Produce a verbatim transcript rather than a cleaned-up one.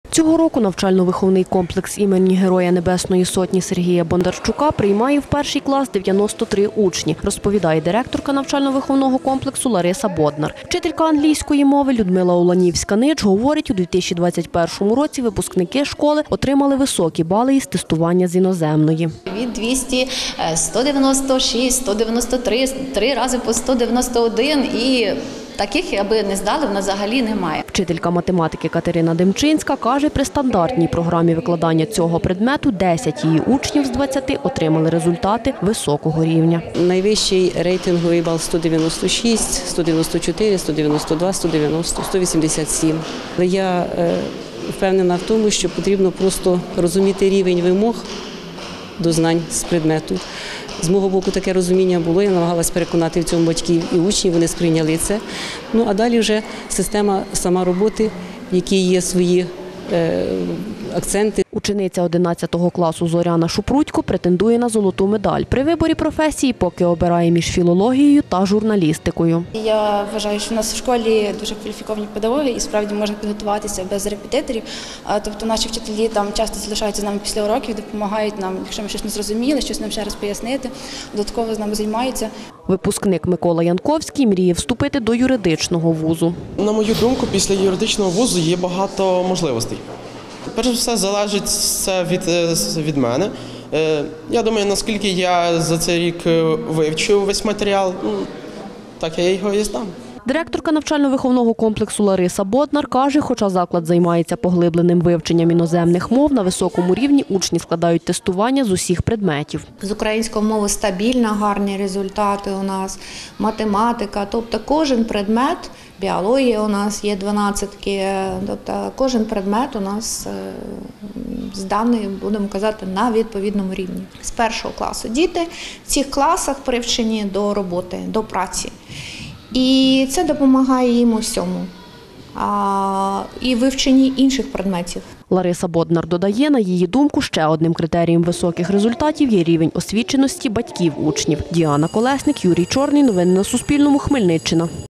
Цього року навчально-виховний комплекс імені Героя Небесної Сотні Сергія Бондарчука приймає в перший клас дев'яносто три учні, розповідає директорка навчально-виховного комплексу Лариса Боднар. Вчителька англійської мови Людмила Уланівська-Нич говорить, у дві тисячі двадцять першому році випускники школи отримали високі бали із тестування з іноземної. Від двісті, сто дев'яносто шість, сто дев'яносто три, три рази по сто дев'яносто один і таких, аби не здали, в нас взагалі немає. Вчителька математики Катерина Демчинська каже, при стандартній програмі викладання цього предмету десять її учнів з двадцяти отримали результати високого рівня. Найвищий рейтинговий бал сто дев'яносто шість, сто дев'яносто чотири, сто дев'яносто два, сто дев'яносто, сто вісімдесят сім. Але я впевнена в тому, що потрібно просто розуміти рівень вимог до знань з предмету. З мого боку таке розуміння було, я намагалась переконати в цьому батьків і учнів, вони сприйняли це. Ну а далі вже система сама роботи, в якій є свої е, акценти. Учениця одинадцятого класу Зоряна Шупрутько претендує на золоту медаль. При виборі професії поки обирає між філологією та журналістикою. Я вважаю, що в нас в школі дуже кваліфіковані педагоги і справді можна підготуватися без репетиторів. Тобто наші вчителі там часто залишаються з нами після уроків, допомагають нам, якщо ми щось не зрозуміли, щось нам ще раз пояснити, додатково з нами займаються. Випускник Микола Янковський мріє вступити до юридичного вузу. На мою думку, після юридичного вузу є багато можливостей. Перш за все, залежить все від, від мене. Я думаю, наскільки я за цей рік вивчу весь матеріал, так я його і здам. Директорка навчально-виховного комплексу Лариса Боднар каже, хоча заклад займається поглибленим вивченням іноземних мов, на високому рівні учні складають тестування з усіх предметів. З української мови стабільно гарні результати у нас, математика, тобто кожен предмет, біологія у нас є дванадцятки, тобто кожен предмет у нас зданий, будемо казати, на відповідному рівні. З першого класу діти в цих класах привчені до роботи, до праці. І це допомагає їм у всьому, а, і вивченні інших предметів. Лариса Боднар додає, на її думку, ще одним критерієм високих результатів є рівень освіченості батьків учнів. Діана Колесник, Юрій Чорний. Новини на Суспільному. Хмельниччина.